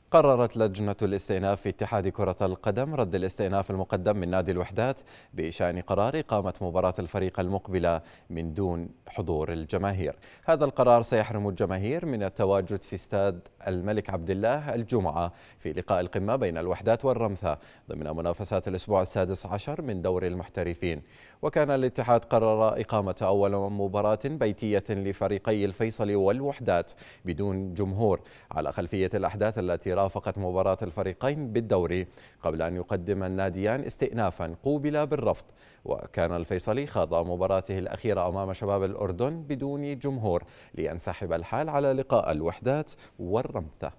قررت لجنة الاستئناف في اتحاد كرة القدم رد الاستئناف المقدم من نادي الوحدات بشأن قرار إقامة مباراة الفريق المقبلة من دون حضور الجماهير. هذا القرار سيحرم الجماهير من التواجد في استاد الملك عبد الله الجمعة في لقاء القمة بين الوحدات والرمثة ضمن منافسات الأسبوع السادس عشر من دوري المحترفين. وكان الاتحاد قرر إقامة أول مباراة بيتية لفريقي الفيصل والوحدات بدون جمهور على خلفية الأحداث التي رافقت مباراة الفريقين بالدوري قبل أن يقدم الناديان استئنافا قوبل بالرفض. وكان الفيصلي خاض مباراته الأخيرة أمام شباب الأردن بدون جمهور لينسحب الحال على لقاء الوحدات والرمثة.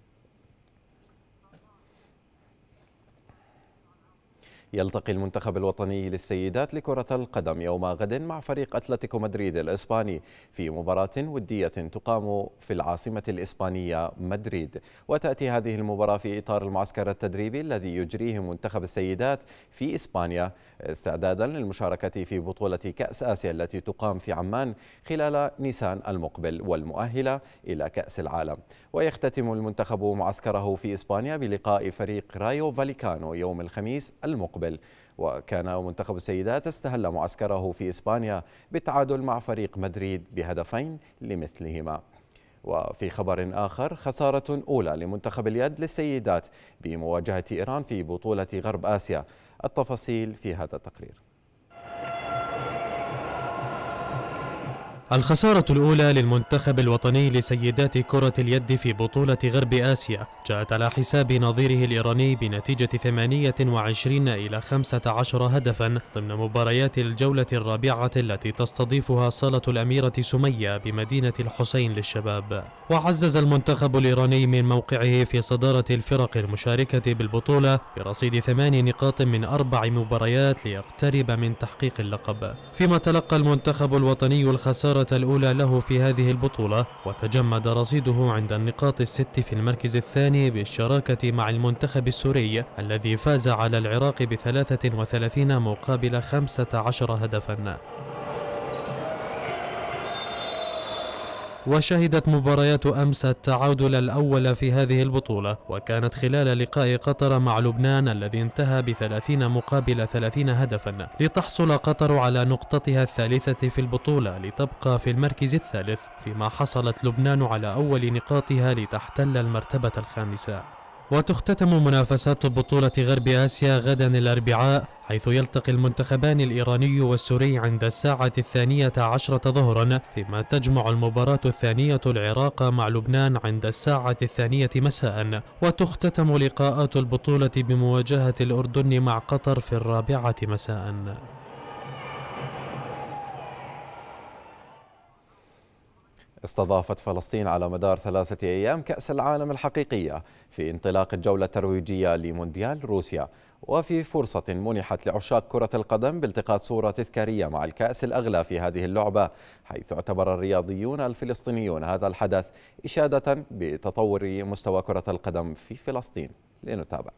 يلتقي المنتخب الوطني للسيدات لكرة القدم يوم غد مع فريق أتلتيكو مدريد الإسباني في مباراة ودية تقام في العاصمة الإسبانية مدريد. وتأتي هذه المباراة في إطار المعسكر التدريبي الذي يجريه منتخب السيدات في إسبانيا استعدادا للمشاركة في بطولة كأس آسيا التي تقام في عمان خلال نيسان المقبل والمؤهلة إلى كأس العالم. ويختتم المنتخب معسكره في إسبانيا بلقاء فريق رايو فاليكانو يوم الخميس المقبل. وكان منتخب السيدات استهل معسكره في إسبانيا بالتعادل مع فريق مدريد بهدفين لمثلهما. وفي خبر آخر، خسارة أولى لمنتخب اليد للسيدات بمواجهة إيران في بطولة غرب آسيا. التفاصيل في هذا التقرير. الخسارة الأولى للمنتخب الوطني لسيدات كرة اليد في بطولة غرب آسيا جاءت على حساب نظيره الإيراني بنتيجة 28-15 هدفا ضمن مباريات الجولة الرابعة التي تستضيفها صالة الأميرة سمية بمدينة الحسين للشباب. وعزز المنتخب الإيراني من موقعه في صدارة الفرق المشاركة بالبطولة برصيد 8 نقاط من 4 مباريات ليقترب من تحقيق اللقب. فيما تلقى المنتخب الوطني الخسارة الأولى له في هذه البطولة وتجمد رصيده عند النقاط الست في المركز الثاني بالشراكة مع المنتخب السوري الذي فاز على العراق ب33 مقابل 15 هدفا. وشهدت مباريات أمس التعادل الأول في هذه البطولة، وكانت خلال لقاء قطر مع لبنان الذي انتهى ب30 مقابل 30 هدفا لتحصل قطر على نقطتها الثالثة في البطولة لتبقى في المركز الثالث، فيما حصلت لبنان على أول نقاطها لتحتل المرتبة الخامسة. وتختتم منافسات بطولة غرب آسيا غدا الأربعاء، حيث يلتقي المنتخبان الإيراني والسوري عند الساعة 12 ظهرا، فيما تجمع المباراة الثانية العراق مع لبنان عند الساعة 2 مساء. وتختتم لقاءات البطولة بمواجهة الأردن مع قطر في 4 مساء. استضافت فلسطين على مدار 3 أيام كأس العالم الحقيقية في انطلاق الجولة الترويجية لمونديال روسيا. وفي فرصة منحت لعشاق كرة القدم بالتقاط صورة تذكارية مع الكأس الأغلى في هذه اللعبة، حيث اعتبر الرياضيون الفلسطينيون هذا الحدث إشادة بتطور مستوى كرة القدم في فلسطين. لنتابع.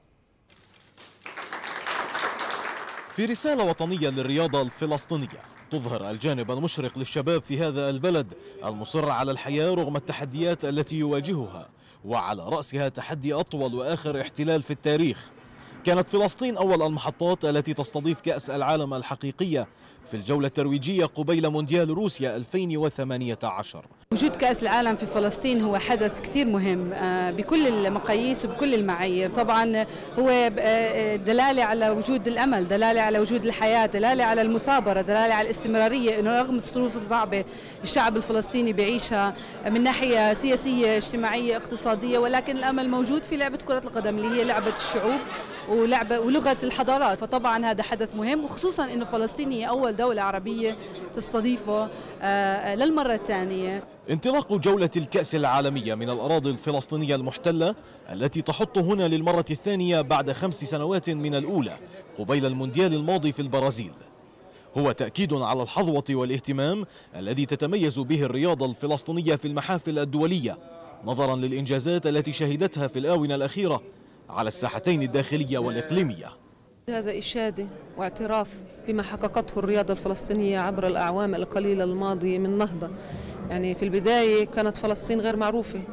في رسالة وطنية للرياضة الفلسطينية تظهر الجانب المشرق للشباب في هذا البلد المصر على الحياة رغم التحديات التي يواجهها، وعلى رأسها تحدي أطول وآخر احتلال في التاريخ. كانت فلسطين أول المحطات التي تستضيف كأس العالم الحقيقية في الجولة الترويجية قبيل مونديال روسيا 2018. وجود كأس العالم في فلسطين هو حدث كتير مهم بكل المقاييس وبكل المعايير. طبعا هو دلالة على وجود الأمل، دلالة على وجود الحياة، دلالة على المثابرة، دلالة على الاستمرارية، إنه رغم الظروف الصعبة الشعب الفلسطيني بيعيشها من ناحية سياسية اجتماعية اقتصادية، ولكن الأمل موجود في لعبة كرة القدم اللي هي لعبة الشعوب ولغة الحضارات. فطبعا هذا حدث مهم، وخصوصا إنه فلسطين هي أول دولة عربية تستضيفه للمرة الثانية. انطلاق جولة الكأس العالمية من الأراضي الفلسطينية المحتلة التي تحط هنا للمرة الثانية بعد 5 سنوات من الأولى قبيل المونديال الماضي في البرازيل هو تأكيد على الحظوة والاهتمام الذي تتميز به الرياضة الفلسطينية في المحافل الدولية، نظرا للإنجازات التي شهدتها في الآونة الأخيرة على الساحتين الداخلية والإقليمية. هذا إشادة واعتراف بما حققته الرياضة الفلسطينية عبر الأعوام القليلة الماضية من نهضة. يعني في البداية كانت فلسطين غير معروفة،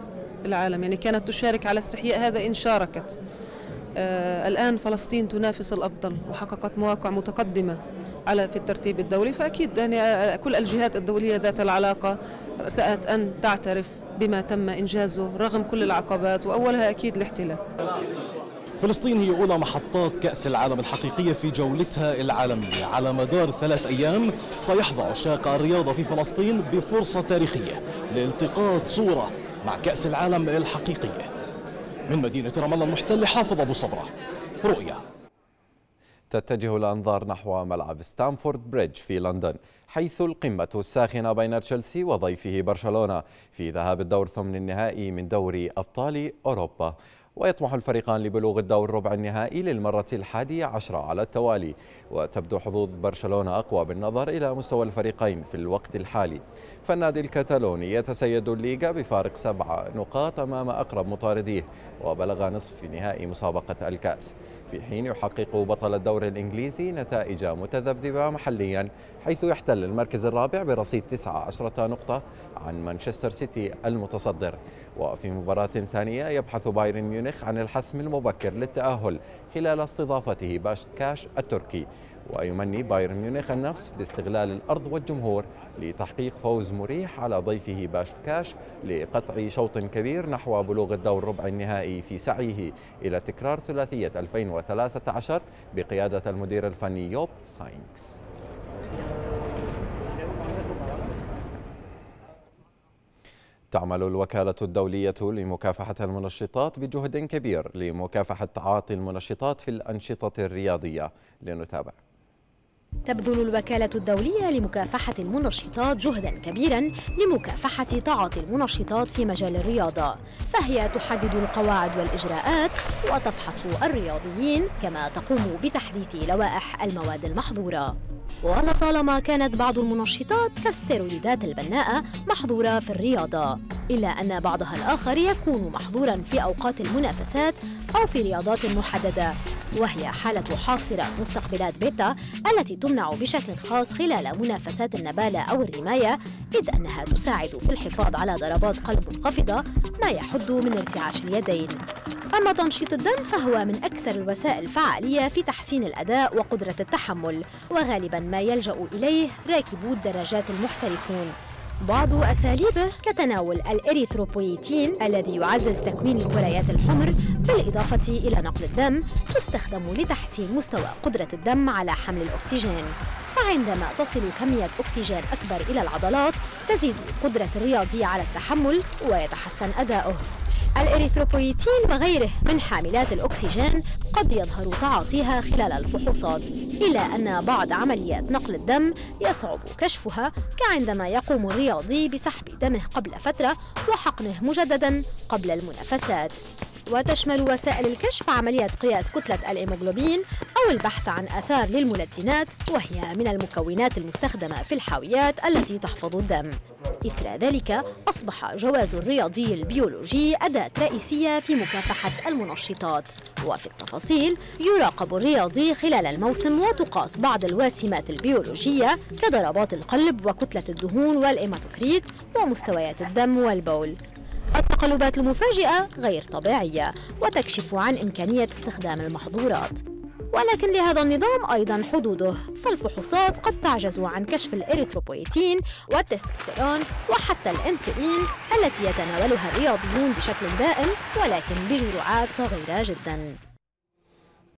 العالم، يعني كانت تشارك على استحياء، هذا إن شاركت. الآن فلسطين تنافس الأفضل وحققت مواقع متقدمة في الترتيب الدولي، فأكيد يعني كل الجهات الدولية ذات العلاقة رأت أن تعترف بما تم إنجازه رغم كل العقبات، وأولها أكيد الاحتلال. فلسطين هي أولى محطات كأس العالم الحقيقية في جولتها العالمية. على مدار 3 أيام سيحظى عشاق الرياضة في فلسطين بفرصة تاريخية لالتقاط صورة مع كأس العالم الحقيقية. من مدينة رام الله المحتلة، حافظ أبو صبرة، رؤيا. تتجه الأنظار نحو ملعب ستانفورد بريدج في لندن، حيث القمة الساخنة بين تشيلسي وضيفه برشلونة في ذهاب الدور ثمن النهائي من دوري أبطال أوروبا. ويطمح الفريقان لبلوغ الدور ربع النهائي للمرة 11 على التوالي. وتبدو حظوظ برشلونة أقوى بالنظر إلى مستوى الفريقين في الوقت الحالي، فالنادي الكتالوني يتسيد الليغا بفارق 7 نقاط أمام أقرب مطارديه، وبلغ نصف نهائي مسابقة الكأس، في حين يحقق بطل الدوري الإنجليزي نتائج متذبذبة محليا، حيث يحتل المركز الرابع برصيد 19 نقطة عن مانشستر سيتي المتصدر. وفي مباراة ثانية يبحث بايرن ميونخ عن الحسم المبكر للتأهل خلال استضافته باشكتاش التركي، ويمني بايرن ميونخ النفس باستغلال الأرض والجمهور لتحقيق فوز مريح على ضيفه باشكتاش لقطع شوط كبير نحو بلوغ الدور ربع النهائي في سعيه إلى تكرار ثلاثية 2013 بقيادة المدير الفني يوب هاينكس. تعمل الوكالة الدولية لمكافحة المنشطات بجهد كبير لمكافحة تعاطي المنشطات في الأنشطة الرياضية. لنتابع. تبذل الوكالة الدولية لمكافحة المنشطات جهداً كبيراً لمكافحة تعاطي المنشطات في مجال الرياضة، فهي تحدد القواعد والإجراءات وتفحص الرياضيين، كما تقوم بتحديث لوائح المواد المحظورة. ولطالما كانت بعض المنشطات كالستيرويدات البناءة محظورة في الرياضة، إلا أن بعضها الآخر يكون محظوراً في أوقات المنافسات أو في رياضات محددة، وهي حالة حاصرة مستقبلات بيتا التي تمنع بشكل خاص خلال منافسات النبالة أو الرماية، إذ أنها تساعد في الحفاظ على ضربات قلب منخفضة ما يحد من ارتعاش اليدين. أما تنشيط الدم فهو من أكثر الوسائل فعالية في تحسين الأداء وقدرة التحمل، وغالباً ما يلجأ إليه راكبو الدراجات المحترفون. بعض أساليبه كتناول الإريثروبويتين الذي يعزز تكوين الكريات الحمر، بالإضافة إلى نقل الدم، تستخدم لتحسين مستوى قدرة الدم على حمل الأكسجين. فعندما تصل كمية أكسجين أكبر إلى العضلات تزيد قدرة الرياضي على التحمل ويتحسن أداؤه. الإريثروبويتين وغيره من حاملات الأكسجين قد يظهر تعاطيها خلال الفحوصات، إلى أن بعض عمليات نقل الدم يصعب كشفها، كعندما يقوم الرياضي بسحب دمه قبل فترة وحقنه مجددا قبل المنافسات. وتشمل وسائل الكشف عملية قياس كتلة الهيموغلوبين أو البحث عن آثار للملتينات، وهي من المكونات المستخدمة في الحاويات التي تحفظ الدم. إثر ذلك أصبح جواز الرياضي البيولوجي أداة رئيسية في مكافحة المنشطات. وفي التفاصيل يراقب الرياضي خلال الموسم وتقاس بعض الواسمات البيولوجية كضربات القلب وكتلة الدهون والهيماتوكريت ومستويات الدم والبول. التقلبات المفاجئة غير طبيعية وتكشف عن إمكانية استخدام المحظورات، ولكن لهذا النظام أيضاً حدوده، فالفحوصات قد تعجز عن كشف الإريثروبويتين والتستوستيرون وحتى الأنسولين التي يتناولها الرياضيون بشكل دائم ولكن بجرعات صغيرة جداً.